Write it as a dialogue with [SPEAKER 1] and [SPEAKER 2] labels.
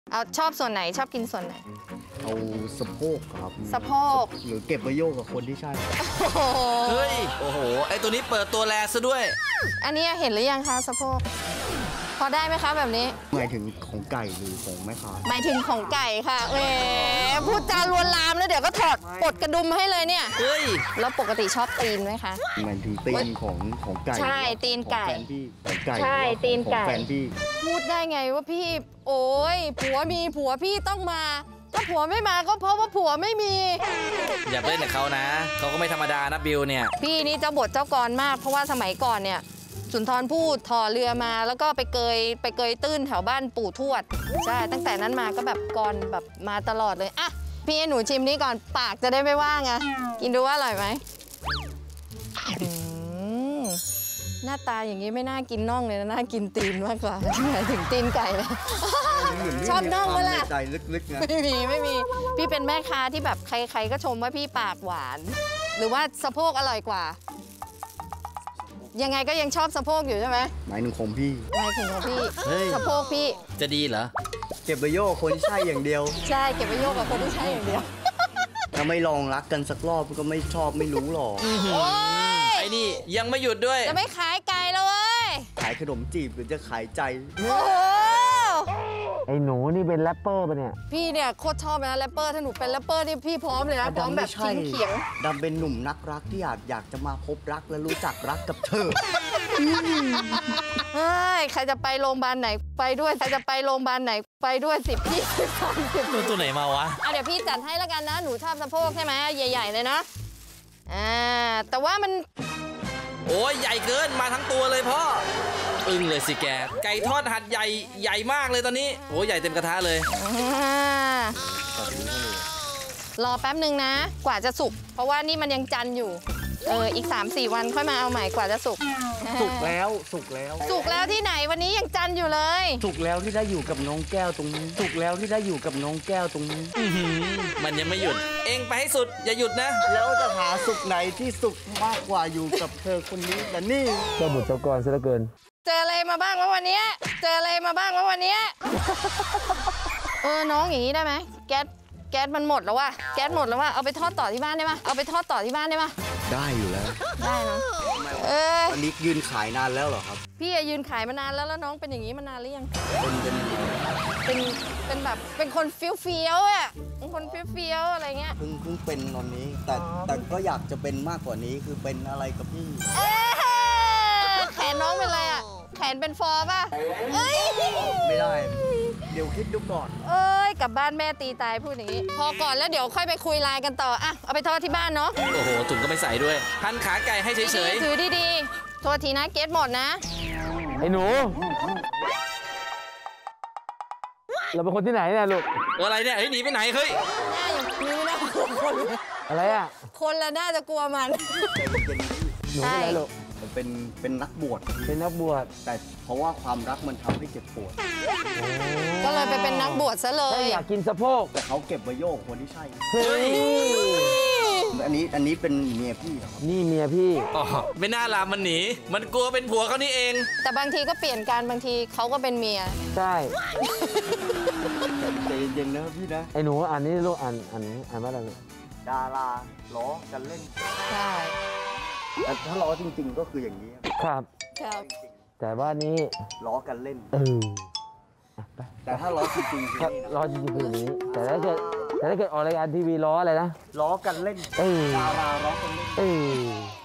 [SPEAKER 1] เอาชอบส่วนไหนชอบกินส่วนไหน
[SPEAKER 2] เอาสะโพกครับ
[SPEAKER 1] สะโพก
[SPEAKER 2] หรือเก็บไว้โยกกับคนที่ใช่
[SPEAKER 3] เฮ้ยโอ้โหไอตัวนี้เปิดตัวแลซะด้วย
[SPEAKER 1] อันนี้เห็นหรือยังคะสะโพกพอได้ไหมคะแบบนี้
[SPEAKER 2] หมายถึงของไก่หรือของแม่ค้า
[SPEAKER 1] หมายถึงของไก่ค่ะแหมพูดจาลวนลามแล้วเดี๋ยวก็ถอดปลดกระดุมให้เลยเนี่ย
[SPEAKER 3] เฮ้ย
[SPEAKER 1] แล้วปกติชอบตีนไหมคะ
[SPEAKER 2] หมายถึงตีนของไก่
[SPEAKER 1] ใช่ตีนไก่
[SPEAKER 2] แฟนพี่ของไก่
[SPEAKER 1] ใช่ตีนไก่
[SPEAKER 2] แฟนพี่
[SPEAKER 1] พูดได้ไงว่าพี่โอ้ยผัวมีผัวพี่ต้องมาถ้าผัวไม่มาก็เพราะว่าผัวไม่มี
[SPEAKER 3] อย่าเล่นกับเขานะเขาก็ไม่ธรรมดานะบิวเนี่ย
[SPEAKER 1] พี่นี่เจ้าบทเจ้ากรมากเพราะว่าสมัยก่อนเนี่ยสุนทรภู่ถอเรือมาแล้วก็ไปเกยตื้นแถวบ้านปู่ทวดใช่ตั้งแต่นั้นมาก็แบบกรแบบมาตลอดเลยอ่ะพี่ให้หนูชิมนี้ก่อนปากจะได้ไม่ว่างไงกินดูว่าอร่อยไหมหน้าตาอย่างนี้ไม่น่ากินน่องเลยนะน่ากินตีนมากกว่าหมายถึงตีนไก่เลยชอบน่องเวลา
[SPEAKER 2] ใจลึกๆนะ
[SPEAKER 1] ไม่มีพี่เป็นแม่ค้าที่แบบใครๆก็ชมว่าพี่ปากหวานหรือว่าสะโพกอร่อยกว่ายังไงก็ยังชอบสะโพกอยู่ใช่ไหม
[SPEAKER 2] หมายถึงของพี่
[SPEAKER 1] หมายถึงของพี่สะโพกพี่
[SPEAKER 3] จะดีเหรอ
[SPEAKER 2] เก็บไว้โยกคนที่ใช่อย่างเดียว
[SPEAKER 1] ใช่เก็บไว้โยกกับคนที่ใช่อย่างเดียว
[SPEAKER 2] ถ้าไม่ลองรักกันสักรอบก็ไม่ชอบไม่รู้หรอก
[SPEAKER 3] ไอ้นี่ยังไม่หยุดด้วย
[SPEAKER 1] จะไม่ขายไก่แล้วเว้ย
[SPEAKER 2] ขายขนมจีบหรือจะขายใจ
[SPEAKER 4] ไอ้หนูนี่เป็นแรปเปอร์ปะเนี่ย
[SPEAKER 1] พี่เนี่ยโคตรชอบนะแรปเปอร์ถ้าหนูเป็นแรปเปอร์นี่พี่พร้อมเลยนะพร้อมแบบเขียง
[SPEAKER 2] ดำเป็นหนุ่มนักรักที่อยากจะมาพบรักและรู้จักรักกับเธอ
[SPEAKER 1] เฮ้ยใครจะไปโรงพยาบาลไหนไปด้วยใครจะไปโรงพยาบาลไหนไปด้วย10 20 30
[SPEAKER 3] ตัวไหนมาวะ
[SPEAKER 1] เดี๋ยวพี่จัดให้แล้วกันนะหนูชอบสะโพกใช่ไหมใหญ่ๆเลยเนาะแต่ว่ามัน
[SPEAKER 3] โอ้ยใหญ่เกินมาทั้งตัวเลยพ่ออึ้งเลยสิแกไก่ทอดหัดใหญ่มากเลยตอนนี้โอ้ใหญ่เต็มกระทะเลย
[SPEAKER 1] รอแป๊บหนึ่งนะกว่าจะสุกเพราะว่านี่มันยังจันอยู่อีก 3-4 วันค่อยมาเอาใหม่กว่าจะสุกแล้วที่ไหนวันนี้ยังจันอยู่เลย
[SPEAKER 2] สุกแล้วที่ได้อยู่กับน้องแก้วตรงนี้สุกแล้วที่ได้อยู่กับน้องแก้วตรงนี้
[SPEAKER 3] มันยังไม่หยุดเองไปให้สุดอย่าหยุดนะ
[SPEAKER 2] แล้วจะหาสุกไหนที่สุกมากกว่าอยู่กับเธอคนนี้แต่นี่
[SPEAKER 4] ก็หมดเจ้ากรซะเหลือเกิน
[SPEAKER 1] เจออะไรมาบ้างวะวันนี้น้องอย่างนี้ได้ไหมแก๊สมันหมดแล้วว่ะเอาไปทอดต่อที่บ้านได้ปะ
[SPEAKER 2] ได้อยู่แล้ว
[SPEAKER 1] ได้เนาะ
[SPEAKER 2] อันนี้ยืนขายนานแล้วเหรอครับ
[SPEAKER 1] พี่ยืนขายมานานแล้วน้องเป็นอย่างนี้มานานหรือยังเป็นแบบเป็นคนเฟี้ยวอ่ะเป็นคนเฟี้ยวอะไรเงี้ย
[SPEAKER 2] เพิ่งเป็นตอนนี้แต่ก็อยากจะเป็นมากกว่านี้คือเป็นอะไรกับพี่
[SPEAKER 1] แขนน้องเป็นอะไรอ่ะแขนเป็นฟอป่ะ
[SPEAKER 2] ไม่ได้เดี๋ยวคิดดูก่อน
[SPEAKER 1] กลับบ้านแม่ตีตายพูดอย่างนี้พอก่อนแล้วเดี๋ยวค่อยไปคุยไลน์กันต่อเอาไปทอดที่บ้านเนาะ
[SPEAKER 3] โอ้โหถุงก็ไม่ใส่ด้วยหั่นขาไก่ให้เฉย
[SPEAKER 1] ๆถือดีๆโทษทีนะเกตหมดนะ
[SPEAKER 4] ไอ้หนูเราเป็นคนที่ไหนเนี่ยลูก
[SPEAKER 3] อะไรเนี่ยหนีไปไหนเฮ้ย
[SPEAKER 1] หน้าอย่างนี้นะ
[SPEAKER 4] อะไรอ่ะ
[SPEAKER 1] คนละน่าจะกลัวมัน
[SPEAKER 4] หนูเป็นอะไรลูก
[SPEAKER 2] เป็นนักบวชแต่เพราะว่าความรักมันทำให้เจ็บปวด
[SPEAKER 1] ก็เลยไปเป็นนักบวชซะเลย
[SPEAKER 4] อยากกินสะโพก
[SPEAKER 2] แต่เขาเก็บไว้โยกคนที่ใช่
[SPEAKER 4] เฮ้ย
[SPEAKER 2] อันนี้เป็นเมียพี่เหรอ
[SPEAKER 4] นี่เมียพี่
[SPEAKER 3] ไม่น่าลามมันหนีมันกลัวเป็นผัวเขานี่เอง
[SPEAKER 1] แต่บางทีก็เปลี่ยนการบางทีเขาก็เป็นเมีย
[SPEAKER 4] ใช่
[SPEAKER 2] ใจเย็นๆนะพี่นะ
[SPEAKER 4] ไอ้หนูอ่านนี่ลูกอ่านว่าอะไร
[SPEAKER 2] ดาราล้อกันเล่น
[SPEAKER 1] ใช่
[SPEAKER 2] แต่ถ้าล้อจริงๆก็คืออย่างนี้
[SPEAKER 4] ครับแต่ว่านี้
[SPEAKER 2] ล้อกันเล่นแต่ถ้าล้อจริง
[SPEAKER 4] ๆล้อจริงๆคืออย่างนี้แต่ถ้าเกิดออกรายการทีวีล้ออะไรนะ
[SPEAKER 2] ล้อกันเล่นดาราล้อกันเล่น